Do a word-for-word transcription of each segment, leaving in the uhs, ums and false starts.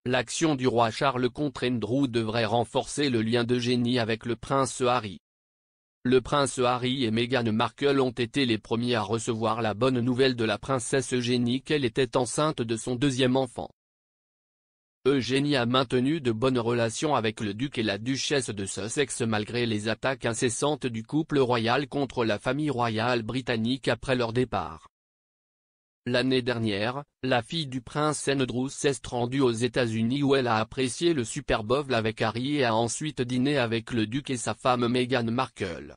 l'action du roi Charles contre Andrew devrait renforcer le lien d'Eugénie avec le prince Harry. Le prince Harry et Meghan Markle ont été les premiers à recevoir la bonne nouvelle de la princesse Eugénie qu'elle était enceinte de son deuxième enfant. Eugénie a maintenu de bonnes relations avec le duc et la duchesse de Sussex malgré les attaques incessantes du couple royal contre la famille royale britannique après leur départ. L'année dernière, la fille du prince Andrew s'est rendue aux États-Unis où elle a apprécié le Super Bowl avec Harry et a ensuite dîné avec le duc et sa femme Meghan Markle.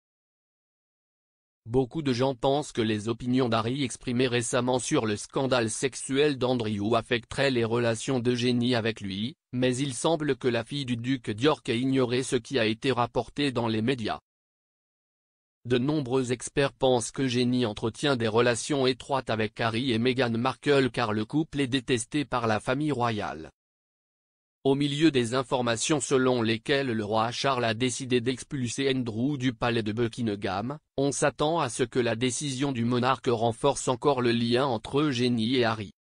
Beaucoup de gens pensent que les opinions d'Harry exprimées récemment sur le scandale sexuel d'Andrew affecteraient les relations d'Eugénie avec lui, mais il semble que la fille du duc d'York ait ignoré ce qui a été rapporté dans les médias. De nombreux experts pensent qu'Eugénie entretient des relations étroites avec Harry et Meghan Markle car le couple est détesté par la famille royale. Au milieu des informations selon lesquelles le roi Charles a décidé d'expulser Andrew du palais de Buckingham, on s'attend à ce que la décision du monarque renforce encore le lien entre Eugénie et Harry.